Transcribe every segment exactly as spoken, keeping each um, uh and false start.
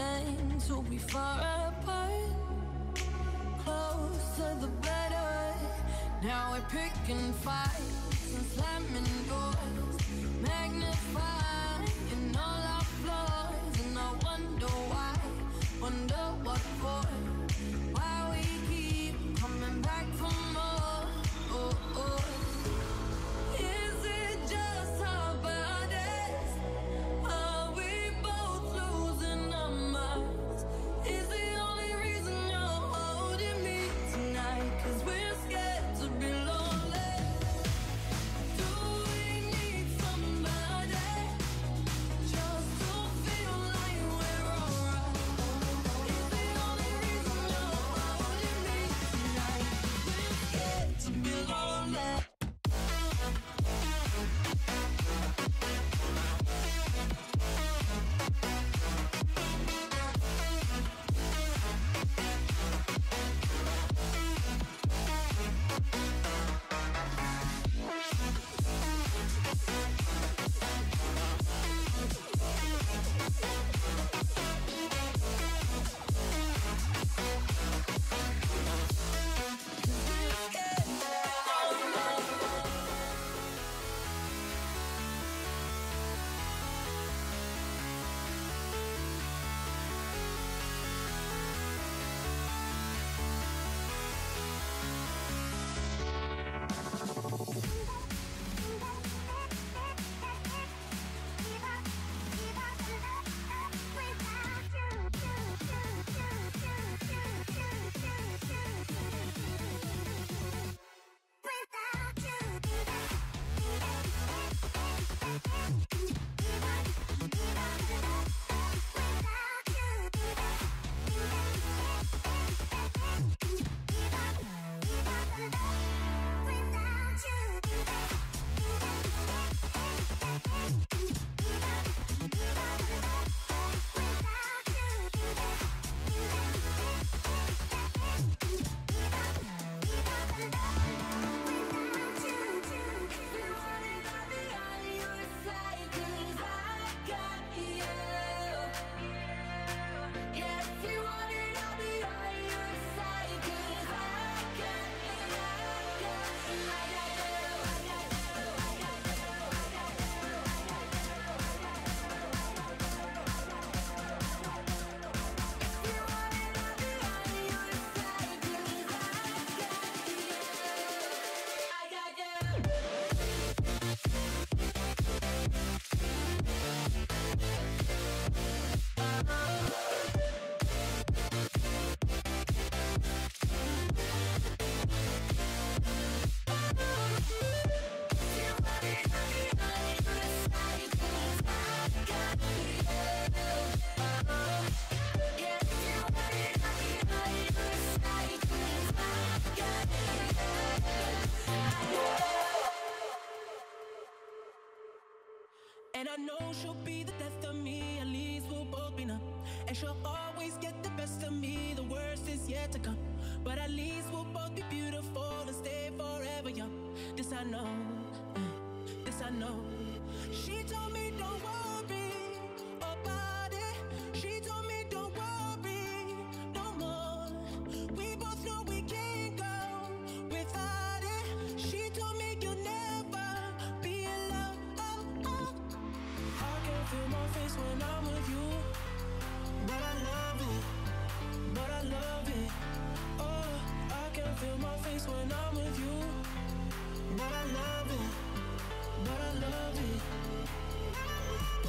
meant to be far apart. Closer the better. Now we're picking fights and slamming doors, magnifying all our flaws. And I wonder why, wonder what for, why we keep coming back for more. Oh, oh. Is it just our bodies? Are we both losing our minds? Is the only reason you're holding me tonight 'cause we're scared to be lonely? Do we need somebody just to feel like we're alright? Is the only reason you're holding me tonight 'cause we're scared to be lonely? And I know she'll be the death of me, at least we'll both be numb. And she'll always get the best of me, the worst is yet to come. But at least we'll both be beautiful and stay forever young. This I know, uh, this I know. She told me don't worry about it. She told me don't worry no more. We both know we can't go without it. She told me you'll never be alone. Oh, oh. I can feel my face when I'm with you, but I love it, but I love it. Oh, I can feel my face when I'm with you, but I love it, but I love it.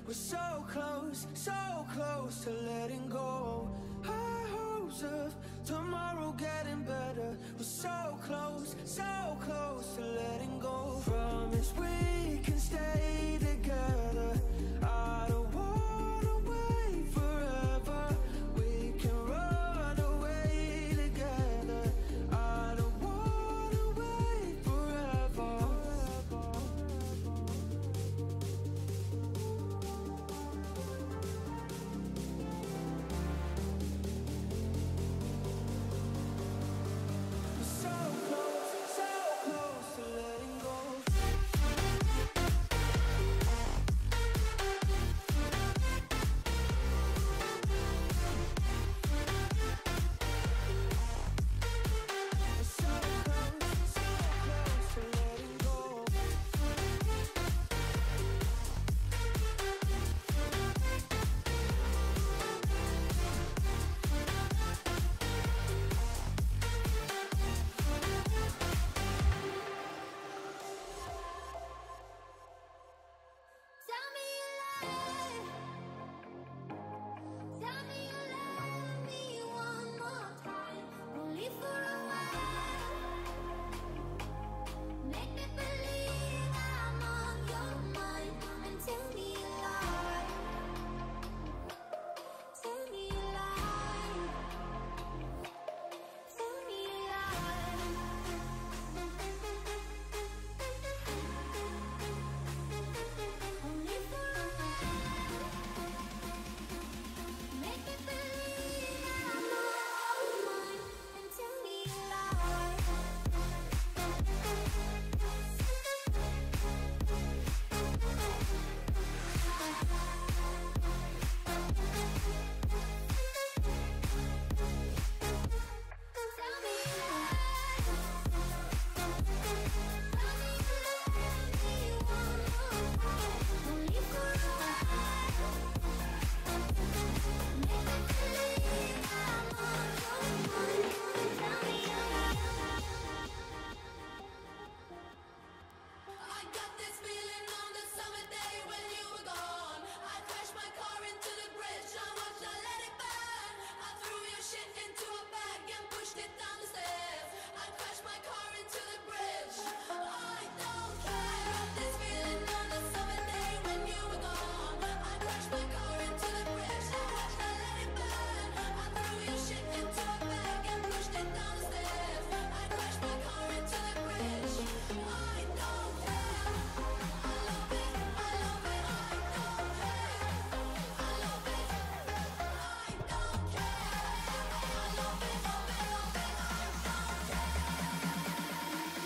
We're so close, so close to letting go. High hopes of tomorrow getting better. We're so close, so close to letting go. Promise we can stay together. I don't wanna wait forever. We can run away together. I don't wanna wait forever. We're so close, so close to letting go. We're so close, so close to letting go. Tell me you lie. Tell me you love me one more time. Only for a while. Make me believe I'm on your mind. And tell me you lie. Tell me you lie. Tell me you lie. Only for a while. Make me believe I'm on your mind. And tell me you lie. Tell me you lie. Tell me you love me one more time. Only for a while. Make me believe I'm on your mind. Tell me you lie. I got this feeling on the summer day when you were gone. I crashed my car into the bridge. I watched, I let it burn. I threw your shit into a bag and pushed it down the stairs. I crashed my car into the bridge. I don't care. I got this feeling on the summer day when you were gone. I crashed my car into the bridge. I watched, I let it burn. I threw your shit into a bag and pushed it down the stairs. I crashed my car into the bridge. I don't care. I love it. I love it. I don't care. I love it. I don't care. I love it. Love it. Love it. I don't care.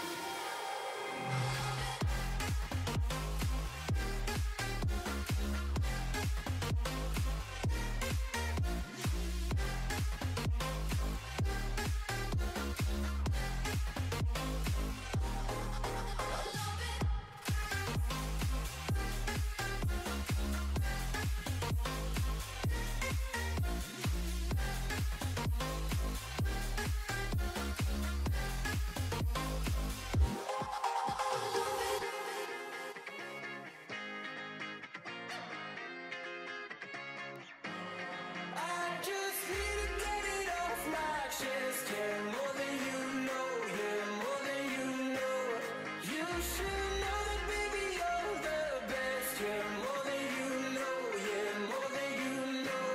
I just need to get it off my chest. Yeah, more than you know. Yeah, more than you know. You should know that, baby, you're the best. Yeah, more than you know. Yeah, more than you know.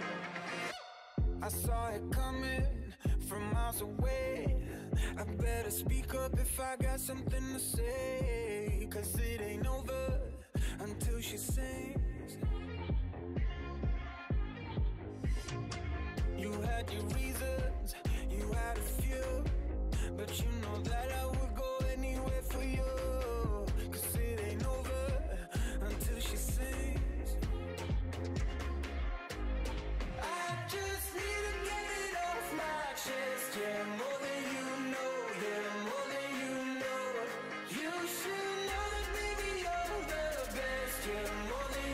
I saw it coming from miles away. I better speak up if I got something to say. Cause it ain't over until she sings. You had your reasons, you had a few, but you know that I would go anywhere for you. Cause it ain't over until she sings. I just need to get it off my chest. Yeah, more than you know. Yeah, more than you know. You should know that, baby, you're the best. Yeah, more than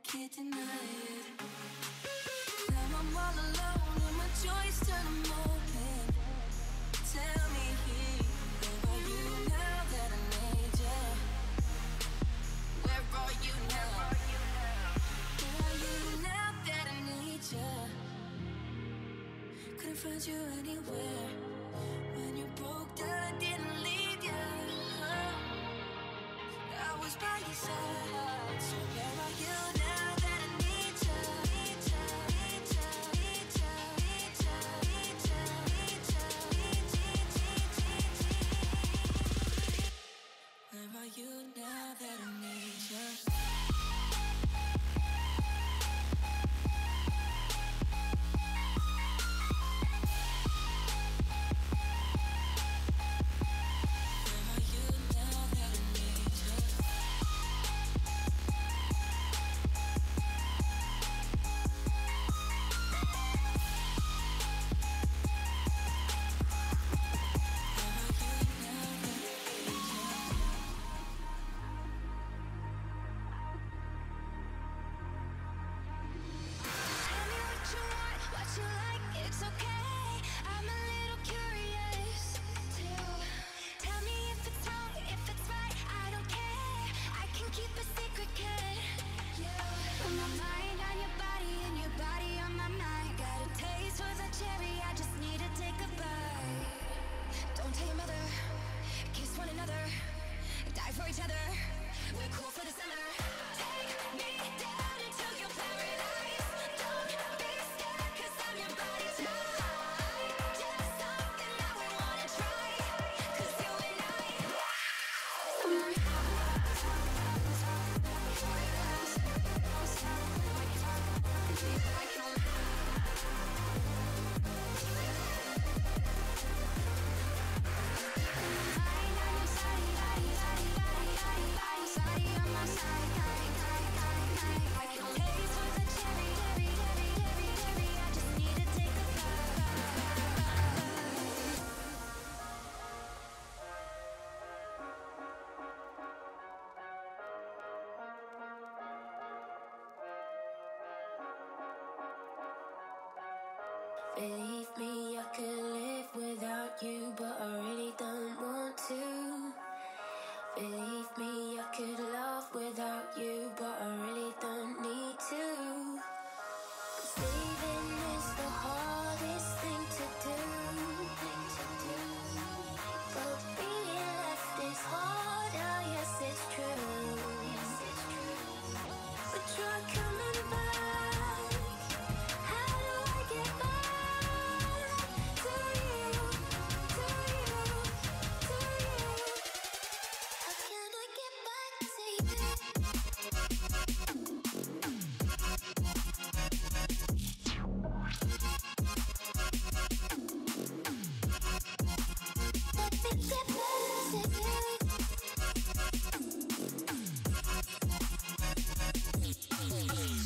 can't deny it. Now I'm all alone and my joys turn them open. Tell me, where are you now that I need you? Where are you now? Where are you now that I need you? Couldn't find you anywhere. When you broke down, I didn't leave you. I was by your side. So where are you now that I need you? Need you, need you, need you, need you, need you, need you, need you, need you. Where are you now that I need you? Believe me, I could live without you, but I really don't want to. Believe me, I could love without you, but I really don't need to. 'Cause leaving is the hardest thing to do. But being left is harder, yes it's true. But try coming back. How do I get back to you, to you, to you? How can I get back to you? Let me get back to you.